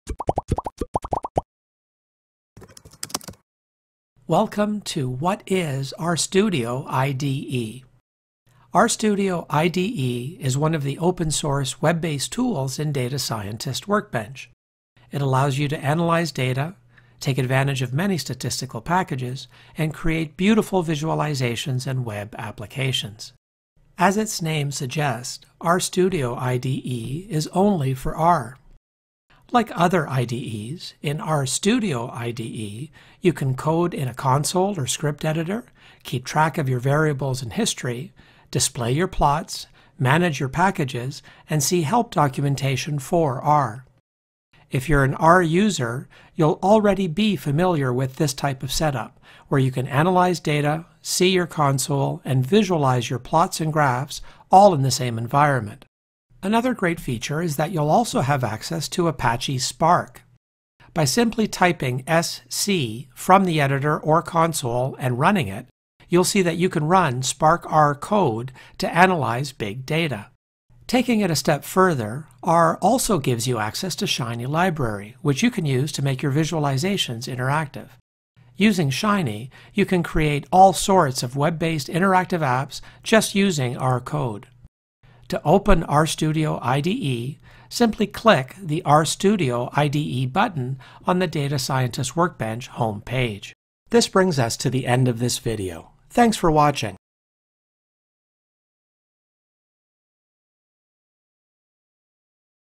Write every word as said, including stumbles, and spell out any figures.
Welcome to What is RStudio I D E? RStudio I D E is one of the open-source web-based tools in Data Scientist Workbench. It allows you to analyze data, take advantage of many statistical packages, and create beautiful visualizations and web applications. As its name suggests, RStudio I D E is only for R. Like other I D Es, in RStudio I D E, you can code in a console or script editor, keep track of your variables and history, display your plots, manage your packages, and see help documentation for R. If you're an R user, you'll already be familiar with this type of setup, where you can analyze data, see your console, and visualize your plots and graphs all in the same environment. Another great feature is that you'll also have access to Apache Spark. By simply typing S C from the editor or console and running it, you'll see that you can run Spark R code to analyze big data. Taking it a step further, R also gives you access to Shiny Library, which you can use to make your visualizations interactive. Using Shiny, you can create all sorts of web-based interactive apps just using R code. To open RStudio I D E, simply click the RStudio I D E button on the Data Scientist Workbench home page. This brings us to the end of this video. Thanks for watching.